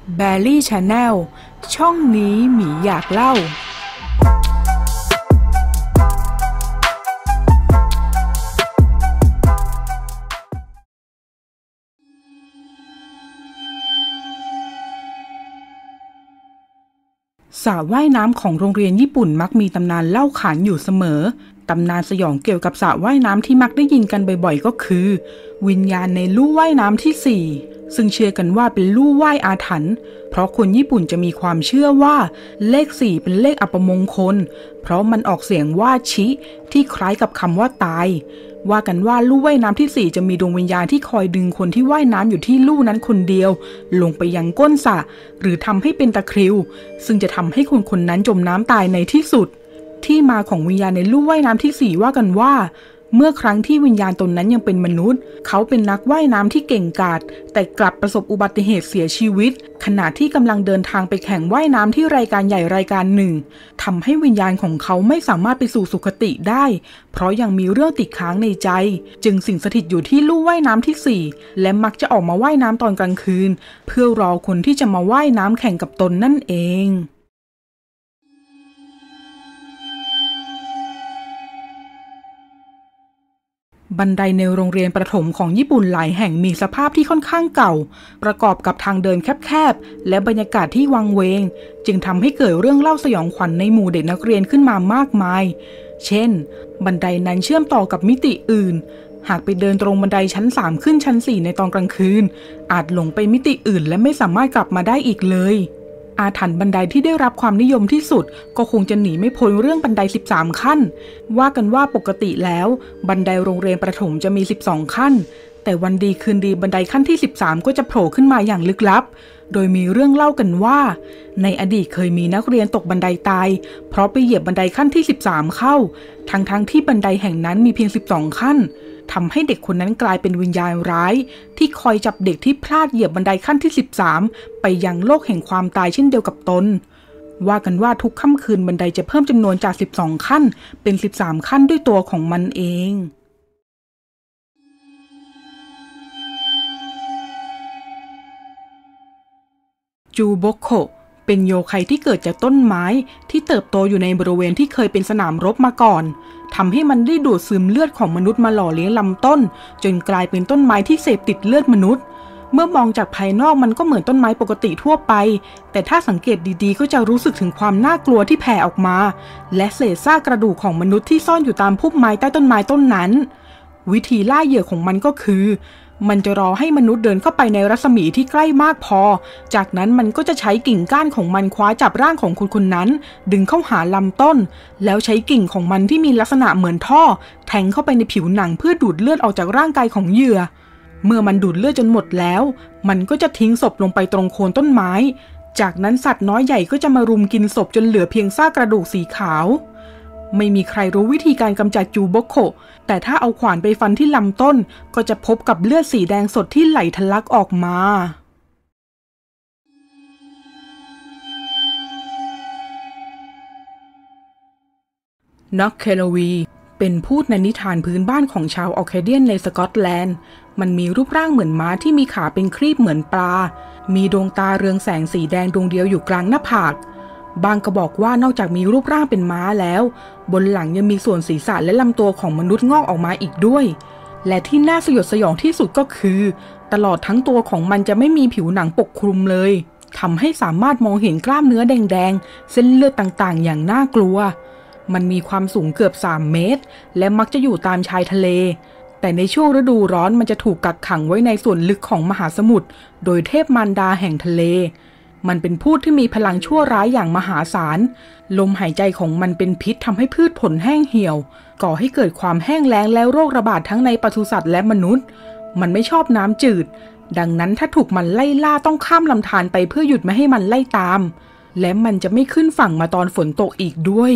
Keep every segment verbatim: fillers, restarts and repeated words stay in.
แบรี่ชาแนลช่องนี้หมีอยากเล่าสระว่ายน้ำของโรงเรียนญี่ปุ่นมักมีตำนานเล่าขานอยู่เสมอตำนานสยองเกี่ยวกับสระว่ายน้ำที่มักได้ยินกันบ่อยๆก็คือวิญญาณในลู่ว่ายน้ำที่สี่ซึ่งเชื่อกันว่าเป็นลู่ว่ายอาถรรพ์เพราะคนญี่ปุ่นจะมีความเชื่อว่าเลขสี่เป็นเลขอัปมงคลเพราะมันออกเสียงว่าชิที่คล้ายกับคำว่าตายว่ากันว่าลู่ว่ายน้ำที่สี่จะมีดวงวิญญาณที่คอยดึงคนที่ว่ายน้ำอยู่ที่ลู่นั้นคนเดียวลงไปยังก้นสระหรือทำให้เป็นตะคริวซึ่งจะทำให้คนคนนั้นจมน้ำตายในที่สุดที่มาของวิญญาณในลู่ว่ายน้ำที่สี่ว่ากันว่าเมื่อครั้งที่วิญญาณตนนั้นยังเป็นมนุษย์เขาเป็นนักว่ายน้ำที่เก่งกาจแต่กลับประสบอุบัติเหตุเสียชีวิตขณะที่กำลังเดินทางไปแข่งว่ายน้ำที่รายการใหญ่รายการหนึ่งทำให้วิญญาณของเขาไม่สามารถไปสู่สุคติได้เพราะยังมีเรื่องติดค้างในใจจึงสิงสถิตอยู่ที่ลู่ว่ายน้ำที่สี่และมักจะออกมาว่ายน้ำตอนกลางคืนเพื่อรอคนที่จะมาว่ายน้ำแข่งกับตนนั่นเองบันไดในโรงเรียนประถมของญี่ปุ่นหลายแห่งมีสภาพที่ค่อนข้างเก่าประกอบกับทางเดินแคบๆและบรรยากาศที่วังเวงจึงทำให้เกิดเรื่องเล่าสยองขวัญในหมู่เด็กนักเรียนขึ้นมามากมายเช่นบันไดนั้นเชื่อมต่อกับมิติอื่นหากไปเดินตรงบันไดชั้นสามขึ้นชั้นสี่ในตอนกลางคืนอาจหลงไปมิติอื่นและไม่สามารถกลับมาได้อีกเลยอาถรรพ์บันไดที่ได้รับความนิยมที่สุดก็คงจะหนีไม่พ้นเรื่องบันไดสิบสามขั้นว่ากันว่าปกติแล้วบันไดโรงเรียนประถมจะมีสิบสองขั้นแต่วันดีคืนดีบันไดขั้นที่สิบสามก็จะโผล่ขึ้นมาอย่างลึกลับโดยมีเรื่องเล่ากันว่าในอดีตเคยมีนักเรียนตกบันไดตายเพราะไปเหยียบบันไดขั้นที่สิบสามเข้าทั้งๆ ท, ที่บันไดแห่งนั้นมีเพียงสิบสองขั้นทำให้เด็กคนนั้นกลายเป็นวิญญาณร้ายที่คอยจับเด็กที่พลาดเหยียบบันไดขั้นที่สิบสามไปยังโลกแห่งความตายเช่นเดียวกับตนว่ากันว่าทุกค่ำคืนบันไดจะเพิ่มจำนวนจากสิบสองขั้นเป็นสิบสามขั้นด้วยตัวของมันเองจูโบโคะเป็นโยไคที่เกิดจากต้นไม้ที่เติบโตอยู่ในบริเวณที่เคยเป็นสนามรบมาก่อนทำให้มันได้ดูดซึมเลือดของมนุษย์มาหล่อเลี้ยงลำต้นจนกลายเป็นต้นไม้ที่เสพติดเลือดมนุษย์เมื่อมองจากภายนอกมันก็เหมือนต้นไม้ปกติทั่วไปแต่ถ้าสังเกตดีๆก็จะรู้สึกถึงความน่ากลัวที่แผ่ออกมาและเศษซากกระดูกของมนุษย์ที่ซ่อนอยู่ตามพุ่มไม้ใต้ต้นไม้ต้นนั้นวิธีล่าเหยื่อของมันก็คือมันจะรอให้มนุษย์เดินเข้าไปในรัศมีที่ใกล้มากพอจากนั้นมันก็จะใช้กิ่งก้านของมันคว้าจับร่างของคนคนนั้นดึงเข้าหาลำต้นแล้วใช้กิ่งของมันที่มีลักษณะเหมือนท่อแทงเข้าไปในผิวหนังเพื่อดูดเลือดออกจากร่างกายของเหยื่อเมื่อมันดูดเลือดจนหมดแล้วมันก็จะทิ้งศพลงไปตรงโคนต้นไม้จากนั้นสัตว์น้อยใหญ่ก็จะมารุมกินศพจนเหลือเพียงซากกระดูกสีขาวไม่มีใครรู้วิธีการกำจัดจูโบโคะแต่ถ้าเอาขวานไปฟันที่ลำต้นก็จะพบกับเลือดสีแดงสดที่ไหลทะลักออกมาน็อกเคโลวีเป็นพูดในนิทานพื้นบ้านของชาวออร์แคเดียนในสกอตแลนด์มันมีรูปร่างเหมือนม้าที่มีขาเป็นครีบเหมือนปลามีดวงตาเรืองแสงสีแดงดวงเดียวอยู่กลางหน้าผากบางก็บอกว่านอกจากมีรูปร่างเป็นม้าแล้วบนหลังยังมีส่วนศีรษะและลำตัวของมนุษย์งอกออกมาอีกด้วยและที่น่าสยดสยองที่สุดก็คือตลอดทั้งตัวของมันจะไม่มีผิวหนังปกคลุมเลยทำให้สามารถมองเห็นกล้ามเนื้อแดงๆเส้นเลือดต่างๆอย่างน่ากลัวมันมีความสูงเกือบสามเมตรและมักจะอยู่ตามชายทะเลแต่ในช่วงฤดูร้อนมันจะถูกกักขังไว้ในส่วนลึกของมหาสมุทรโดยเทพมารดาแห่งทะเลมันเป็นพูดที่มีพลังชั่วร้ายอย่างมหาศาลลมหายใจของมันเป็นพิษทำให้พืชผลแห้งเหี่ยวก่อให้เกิดความแห้งแล้งและโรคระบาดทั้งในปศุสัตว์และมนุษย์มันไม่ชอบน้ำจืดดังนั้นถ้าถูกมันไล่ล่าต้องข้ามลำธารไปเพื่อหยุดไม่ให้มันไล่ตามและมันจะไม่ขึ้นฝั่งมาตอนฝนตกอีกด้วย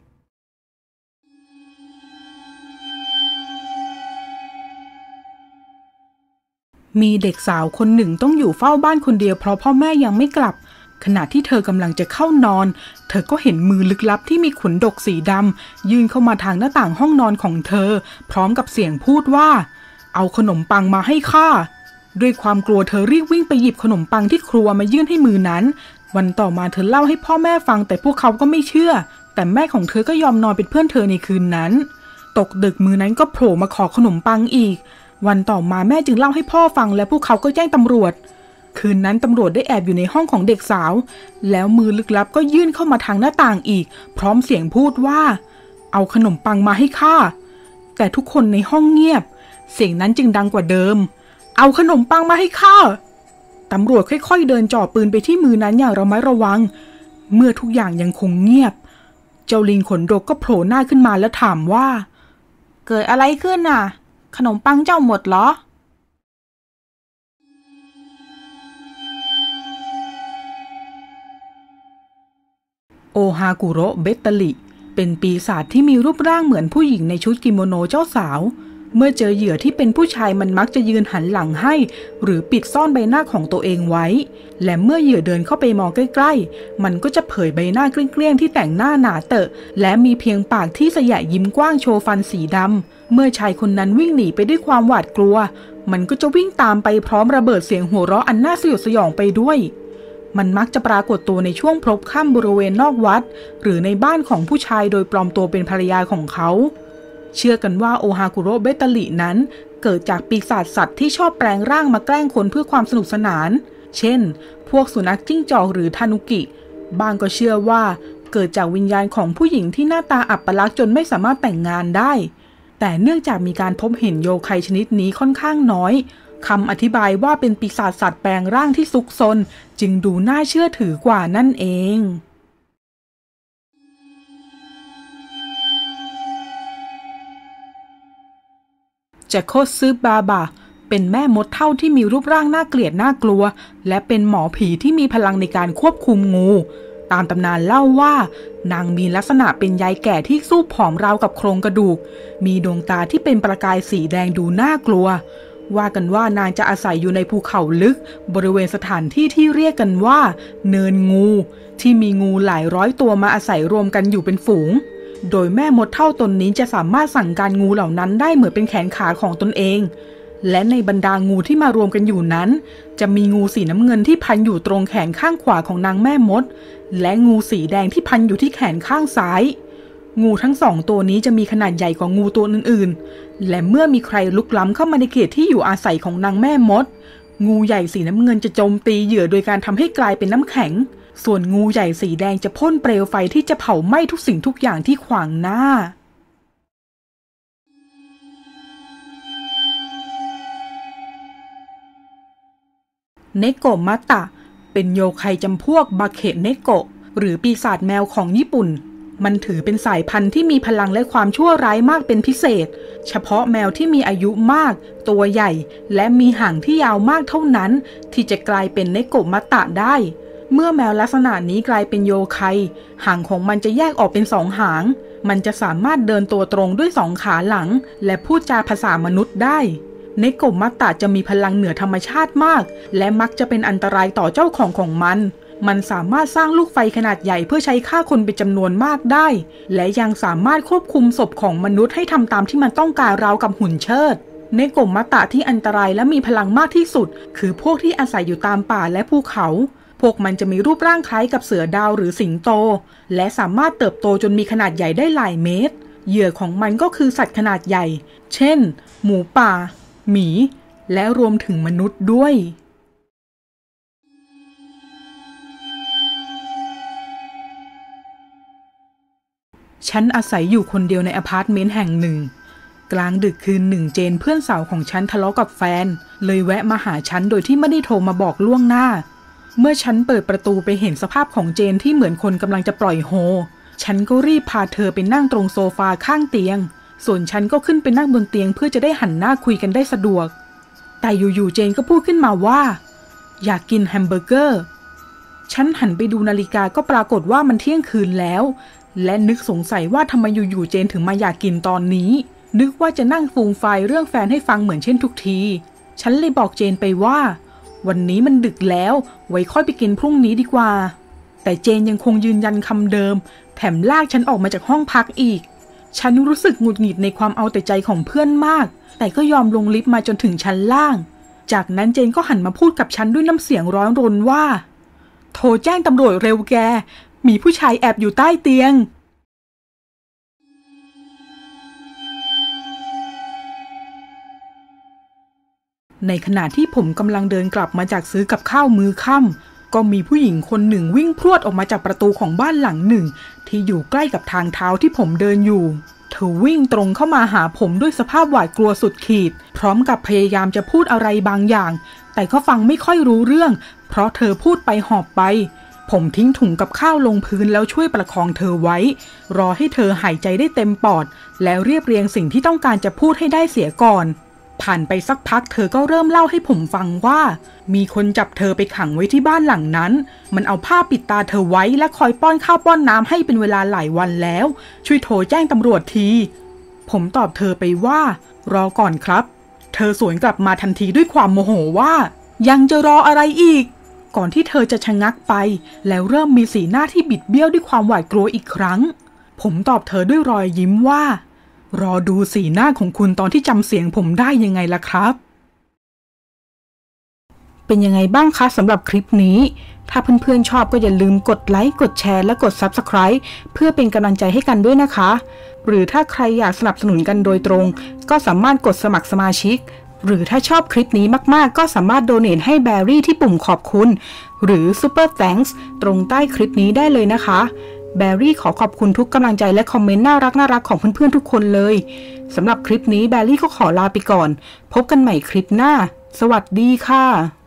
มีเด็กสาวคนหนึ่งต้องอยู่เฝ้าบ้านคนเดียวเพราะพ่อแม่ยังไม่กลับขณะที่เธอกำลังจะเข้านอนเธอก็เห็นมือลึกลับที่มีขนดกสีดำยื่นเข้ามาทางหน้าต่างห้องนอนของเธอพร้อมกับเสียงพูดว่าเอาขนมปังมาให้ข้าด้วยความกลัวเธอรีบวิ่งไปหยิบขนมปังที่ครัวมายื่นให้มือนั้นวันต่อมาเธอเล่าให้พ่อแม่ฟังแต่พวกเขาก็ไม่เชื่อแต่แม่ของเธอก็ยอมนอนเป็นเพื่อนเธอในคืนนั้นตกดึกมือนั้นก็โผล่มาขอขนมปังอีกวันต่อมาแม่จึงเล่าให้พ่อฟังและพวกเขาก็แจ้งตำรวจคืนนั้นตำรวจได้แอบอยู่ในห้องของเด็กสาวแล้วมือลึกลับก็ยื่นเข้ามาทางหน้าต่างอีกพร้อมเสียงพูดว่าเอาขนมปังมาให้ข้าแต่ทุกคนในห้องเงียบเสียงนั้นจึงดังกว่าเดิมเอาขนมปังมาให้ข้าตำรวจค่อยๆเดินจ่อปืนไปที่มือนั้นอย่างระมัดระวังเมื่อทุกอย่างยังคงเงียบเจ้าลิงขนรกก็โผล่หน้าขึ้นมาแล้วถามว่าเกิดอะไรขึ้นน่ะขนมปังเจ้าหมดเหรอโอฮากุโระเบตตาลิเป็นปีศาจที่มีรูปร่างเหมือนผู้หญิงในชุดกิโมโนเจ้าสาวเมื่อเจอเหยื่อที่เป็นผู้ชายมันมักจะยืนหันหลังให้หรือปิดซ่อนใบหน้าของตัวเองไว้และเมื่อเหยื่อเดินเข้าไปมองใกล้ๆมันก็จะเผยใบหน้าเกลี้ยงๆที่แต่งหน้าหนาเตอะและมีเพียงปากที่สยะยิ้มกว้างโชว์ฟันสีดำเมื่อชายคนนั้นวิ่งหนีไปด้วยความหวาดกลัวมันก็จะวิ่งตามไปพร้อมระเบิดเสียงหัวเราะอันน่าสยดสยองไปด้วยมันมักจะปรากฏตัวในช่วงพลบค่ำบริเวณนอกวัดหรือในบ้านของผู้ชายโดยปลอมตัวเป็นภรรยาของเขาเชื่อกันว่าโอฮากุโระเบตตาลินั้นเกิดจากปีศาจสัตว์ที่ชอบแปลงร่างมาแกล้งคนเพื่อความสนุกสนานเช่นพวกสุนัขจิ้งจอกหรือทานุกิบางก็เชื่อว่าเกิดจากวิญญาณของผู้หญิงที่หน้าตาอัปลักษณ์จนไม่สามารถแต่งงานได้แต่เนื่องจากมีการพบเห็นโยไคชนิดนี้ค่อนข้างน้อยคำอธิบายว่าเป็นปีศาจสัตว์แปลงร่างที่ซุกซนจึงดูน่าเชื่อถือกว่านั่นเองแจ็คโคซึบาบะเป็นแม่มดเท่าที่มีรูปร่างน่าเกลียดน่ากลัวและเป็นหมอผีที่มีพลังในการควบคุมงูตามตำนานเล่าว่านางมีลักษณะเป็นยายแก่ที่สู้ผอมราวกับโครงกระดูกมีดวงตาที่เป็นประกายสีแดงดูน่ากลัวว่ากันว่านางจะอาศัยอยู่ในภูเขาลึกบริเวณสถานที่ที่เรียกกันว่าเนินงูที่มีงูหลายร้อยตัวมาอาศัยรวมกันอยู่เป็นฝูงโดยแม่มดเท่าตนนี้จะสามารถสั่งการงูเหล่านั้นได้เหมือนเป็นแขนขาของตนเองและในบรรดางูที่มารวมกันอยู่นั้นจะมีงูสีน้ำเงินที่พันอยู่ตรงแขนข้างขวาของนางแม่มดและงูสีแดงที่พันอยู่ที่แขนข้างซ้ายงูทั้งสองตัวนี้จะมีขนาดใหญ่กว่างูตัวอื่นๆและเมื่อมีใครลุกล้ำเข้ามาในเขตที่อยู่อาศัยของนางแม่มดงูใหญ่สีน้ำเงินจะโจมตีเหยื่อโดยการทำให้กลายเป็นน้ำแข็งส่วนงูใหญ่สีแดงจะพ่นเปลวไฟที่จะเผาไหม้ทุกสิ่งทุกอย่างที่ขวางหน้าเนโกะมัตตะเป็นโยไคจำพวกบาเคะเนโกะหรือปีศาจแมวของญี่ปุ่นมันถือเป็นสายพันธุ์ที่มีพลังและความชั่วร้ายมากเป็นพิเศษเฉพาะแมวที่มีอายุมากตัวใหญ่และมีหางที่ยาวมากเท่านั้นที่จะกลายเป็นเนโกะมัตตะได้เมื่อแมวลักษณะนี้กลายเป็นโยไคหางของมันจะแยกออกเป็นสองหางมันจะสามารถเดินตัวตรงด้วยสองขาหลังและพูดจาภาษามนุษย์ได้เนโกะมัตตะจะมีพลังเหนือธรรมชาติมากและมักจะเป็นอันตรายต่อเจ้าของของมันมันสามารถสร้างลูกไฟขนาดใหญ่เพื่อใช้ฆ่าคนเป็นจำนวนมากได้และยังสามารถควบคุมศพของมนุษย์ให้ทำตามที่มันต้องการราวกับหุ่นเชิดเนโกะมัตตะที่อันตรายและมีพลังมากที่สุดคือพวกที่อาศัยอยู่ตามป่าและภูเขาพวกมันจะมีรูปร่างคล้ายกับเสือดาวหรือสิงโตและสามารถเติบโตจนมีขนาดใหญ่ได้หลายเมตรเหยื่อของมันก็คือสัตว์ขนาดใหญ่เช่นหมูป่าหมีและรวมถึงมนุษย์ด้วยฉันอาศัยอยู่คนเดียวในอพาร์ตเมนต์แห่งหนึ่งกลางดึกคืนหนึ่งเจนเพื่อนสาวของฉันทะเลาะกับแฟนเลยแวะมาหาฉันโดยที่ไม่ได้โทรมาบอกล่วงหน้าเมื่อฉันเปิดประตูไปเห็นสภาพของเจนที่เหมือนคนกำลังจะปล่อยโฮฉันก็รีบพาเธอไปนั่งตรงโซฟาข้างเตียงส่วนฉันก็ขึ้นไปนั่งบนเตียงเพื่อจะได้หันหน้าคุยกันได้สะดวกแต่อยู่ๆเจนก็พูดขึ้นมาว่าอยากกินแฮมเบอร์เกอร์ฉันหันไปดูนาฬิกาก็ปรากฏว่ามันเที่ยงคืนแล้วและนึกสงสัยว่าทำไมอยู่ๆเจนถึงมาอยากกินตอนนี้นึกว่าจะนั่งฟูมไฟเรื่องแฟนให้ฟังเหมือนเช่นทุกทีฉันเลยบอกเจนไปว่าวันนี้มันดึกแล้วไว้ค่อยไปกินพรุ่งนี้ดีกว่าแต่เจนยังคงยืนยันคำเดิมแถมลากฉันออกมาจากห้องพักอีกฉันรู้สึกหงุดหงิดในความเอาแต่ใจของเพื่อนมากแต่ก็ยอมลงลิฟต์มาจนถึงชั้นล่างจากนั้นเจนก็หันมาพูดกับฉันด้วยน้ำเสียงร้อนรนว่าโทรแจ้งตำรวจเร็วแกมีผู้ชายแอบอยู่ใต้เตียงในขณะที่ผมกำลังเดินกลับมาจากซื้อกับข้าวมื้อค่ำก็มีผู้หญิงคนหนึ่งวิ่งพรวดออกมาจากประตูของบ้านหลังหนึ่งที่อยู่ใกล้กับทางเท้าที่ผมเดินอยู่เธอวิ่งตรงเข้ามาหาผมด้วยสภาพหวาดกลัวสุดขีดพร้อมกับพยายามจะพูดอะไรบางอย่างแต่ก็ฟังไม่ค่อยรู้เรื่องเพราะเธอพูดไปหอบไปผมทิ้งถุงกับข้าวลงพื้นแล้วช่วยประคองเธอไว้รอให้เธอหายใจได้เต็มปอดแล้วเรียบเรียงสิ่งที่ต้องการจะพูดให้ได้เสียก่อนผ่านไปสักพักเธอก็เริ่มเล่าให้ผมฟังว่ามีคนจับเธอไปขังไว้ที่บ้านหลังนั้นมันเอาผ้าปิดตาเธอไว้และคอยป้อนข้าวป้อนน้ำให้เป็นเวลาหลายวันแล้วช่วยโทรแจ้งตำรวจทีผมตอบเธอไปว่ารอก่อนครับเธอสวนกลับมาทันทีด้วยความโมโหว่ายังจะรออะไรอีกก่อนที่เธอจะชะงักไปแล้วเริ่มมีสีหน้าที่บิดเบี้ยวด้วยความหวาดกลัวอีกครั้งผมตอบเธอด้วยรอยยิ้มว่ารอดูสีหน้าของคุณตอนที่จำเสียงผมได้ยังไงล่ะครับเป็นยังไงบ้างคะสำหรับคลิปนี้ถ้าเพื่อนๆชอบก็อย่าลืมกดไลค์กดแชร์และกด ซับสไครบ์ เพื่อเป็นกำลังใจให้กันด้วยนะคะหรือถ้าใครอยากสนับสนุนกันโดยตรงก็สามารถกดสมัครสมาชิกหรือถ้าชอบคลิปนี้มากๆก็สามารถโดเนทให้แบรี่ที่ปุ่มขอบคุณหรือ Super Thanks ตรงใต้คลิปนี้ได้เลยนะคะแบรี่ขอขอบคุณทุกกำลังใจและคอมเมนต์น่ารักน่ารักของเพื่อนๆทุกคนเลยสำหรับคลิปนี้แบรี่ก็ขอลาไปก่อนพบกันใหม่คลิปหน้าสวัสดีค่ะ